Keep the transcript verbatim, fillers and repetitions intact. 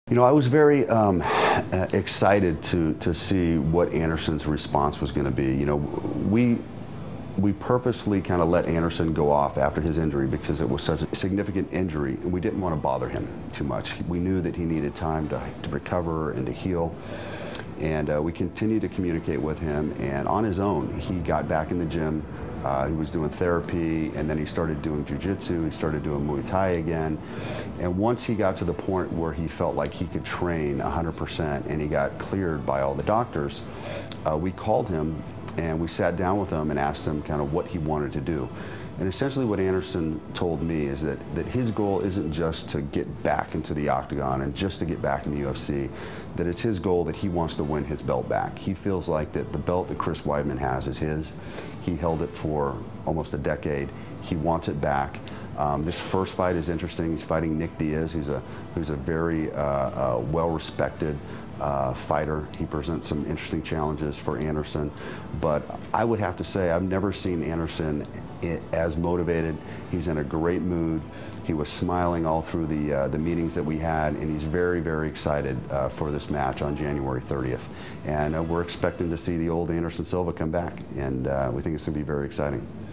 You know, I was very um, excited to, to see what Anderson's response was going to be. You know, we, we purposefully kind of let Anderson go off after his injury because it was such a significant injury, and we didn't want to bother him too much. We knew that he needed time to, to recover and to heal. And uh, we continued to communicate with him, and on his own, he got back in the gym. Uh, he was doing therapy, and then he started doing jiu-jitsu. He started doing Muay Thai again. And once he got to the point where he felt like he could train one hundred percent and he got cleared by all the doctors, uh, we called him and we sat down with him and asked him kind of what he wanted to do. And essentially what Anderson told me is that, that his goal isn't just to get back into the Octagon and just to get back in the U F C, that it's his goal that he wants to win his belt back. He feels like that the belt that Chris Weidman has is his. He held it for almost a decade. He wants it back. Um, this first fight is interesting. He's fighting Nick Diaz, who's a, who's a very uh, uh, well-respected uh, fighter. He presents some interesting challenges for Anderson. But I would have to say I've never seen Anderson as motivated. He's in a great mood. He was smiling all through the, uh, the meetings that we had, and he's very, very excited uh, for this match on January thirtieth. And uh, we're expecting to see the old Anderson Silva come back, and uh, we think it's going to be very exciting.